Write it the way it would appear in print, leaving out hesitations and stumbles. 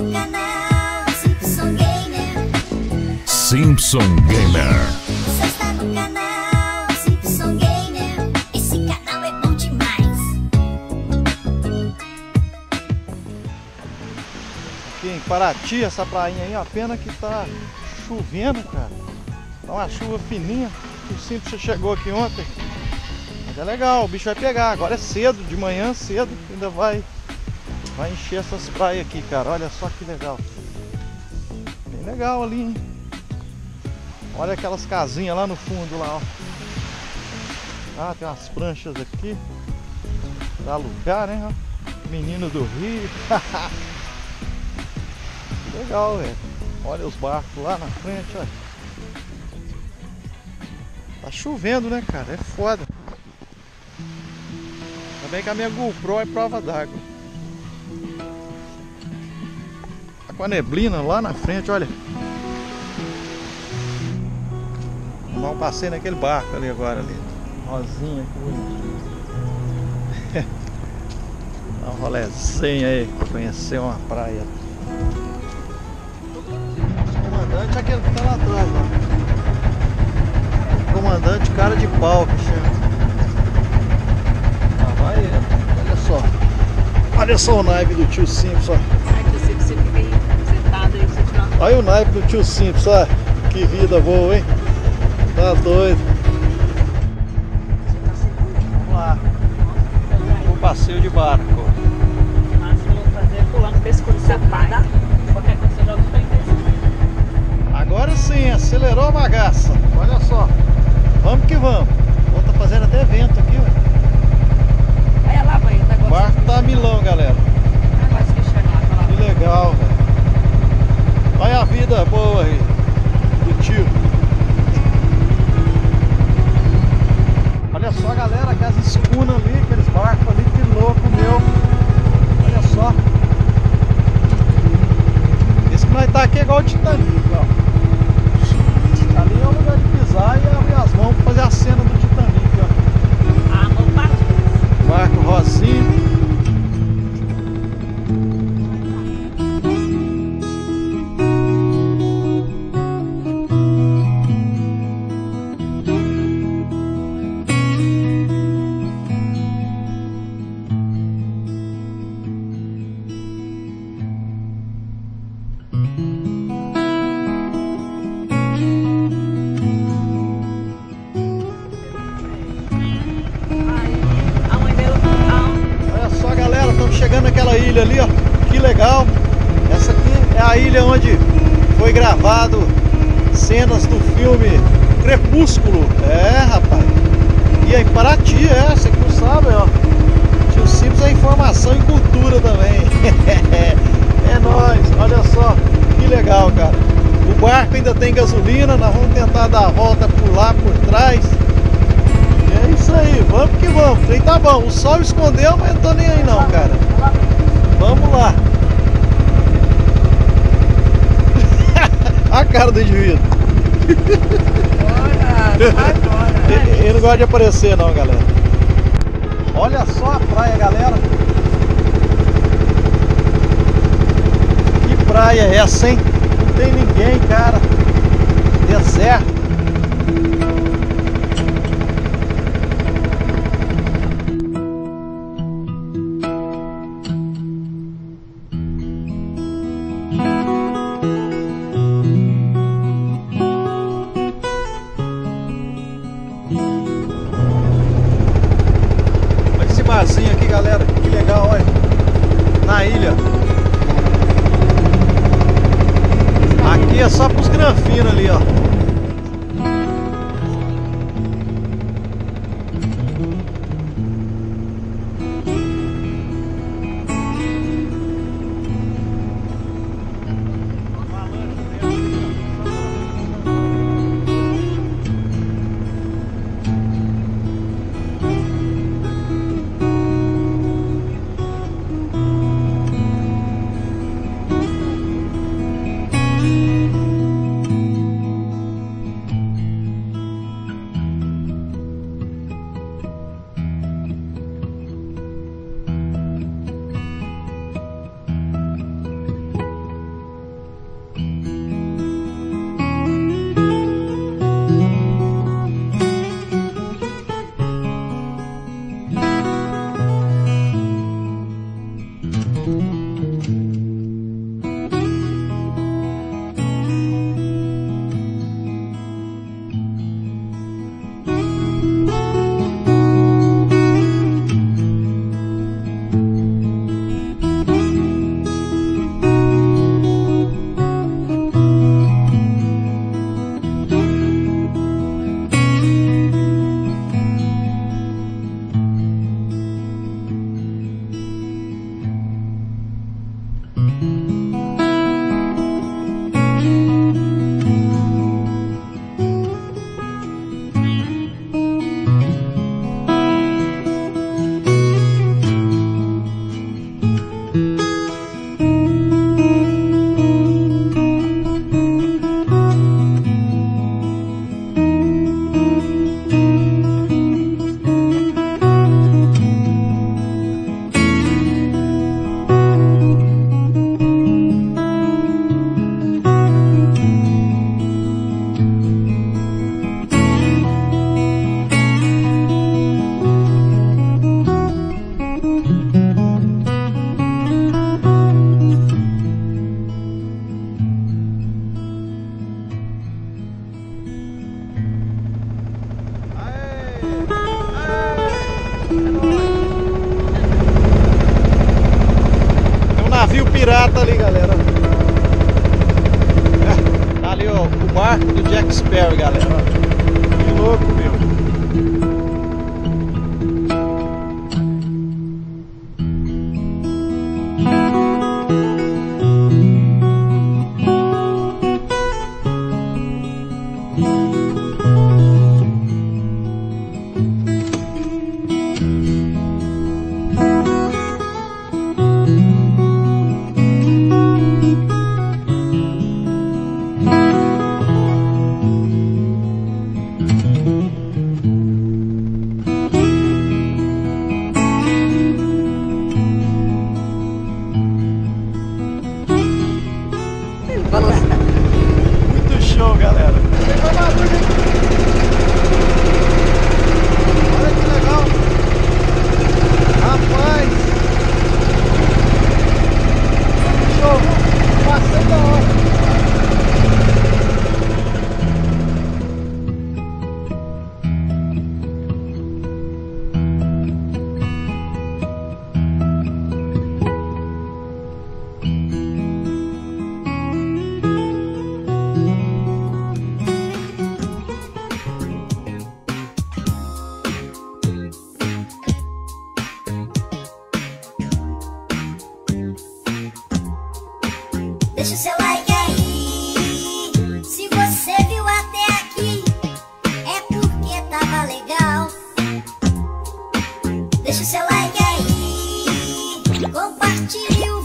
no canal Simpson Gamer. Simpson Gamer. Você está no canal Simpson Gamer. Esse canal é bom demais. Aqui em Paraty, essa prainha aí, a pena que tá chovendo, cara. Tá uma chuva fininha. O Simpson chegou aqui ontem. Mas é legal, o bicho vai pegar. Agora é cedo, de manhã cedo, ainda vai encher essas praias aqui, cara. Olha só que legal. Bem legal ali, hein? Olha aquelas casinhas lá no fundo lá, ó. Ah, tem umas pranchas aqui pra alugar, né? Menino do Rio. Que legal, velho. Olha os barcos lá na frente, olha. Tá chovendo, né, cara? É foda. Ainda bem que a minha GoPro é prova d'água. Tá com a neblina lá na frente, olha. Vou dar um passeio naquele barco ali agora, ali. Rosinha, que bonitinho. Dá um rolezinho aí pra conhecer uma praia. O comandante é aquele que tá lá atrás, ó. Comandante cara de pau que chama. Ah, vai ele. Olha só. Olha só o naipe do tio Simpson. Ai, que você fica aí sentado aí, você tirando. Olha o naipe do tio Simpson, ó. Que vida boa, hein? Tá doido. Vamos lá. O passeio de barco. Mas eu vou fazer pulando pescoço da praia. Qualquer coisa você joga pra intenção. Agora sim, acelerou a bagaça. Olha só. Vamos que vamos. Vou tá fazendo até vento aqui, ó. Olha lá, vai, o O negócio. barco tá milão, galera. Quase que chega lá. Que legal, velho. Olha a vida boa aí do tio. Olha só, galera, aquelas escunas ali, aqueles barcos ali, que louco, meu. Olha só. Esse que nós tá aqui é igual o Titanic, ó. Ali é o lugar de pisar e abrir as mãos pra fazer a cena do Titanic, ó. Ah, não partiu. Barco rosinho. A mãe dela. Olha só, galera, estamos chegando naquela ilha ali, ó. Que legal. Essa aqui é a ilha onde foi gravado cenas do filme Crepúsculo. É, rapaz. E aí, Paraty, você que não sabe, ó. Tio Simpson é informação e cultura também. É nóis, olha só. Que legal, cara. O barco ainda tem gasolina, nós vamos tentar dar a volta por lá, por trás. É isso aí, vamos que vamos. O trem tá bom, o sol escondeu, mas eu tô nem aí não, cara. Vamos lá. A cara do indivíduo. Ele não gosta de aparecer não, galera. Olha só a praia, galera. Que praia é essa, hein? Não tem ninguém, cara. Deserto. Olha esse barzinho aqui, galera. Que legal, olha. Na ilha. Aqui é só pros granfinos ali, ó. pirata ali, galera. Tá ali, ó, o barco do Jack Sparrow, galera. Que louco, meu. Muito show, galera. Pegou uma barulho. Olha que legal. Rapaz. Show. Passei da hora. Deixa o seu like aí. Se você viu até aqui, é porque tava legal. Deixa o seu like aí. Compartilhe o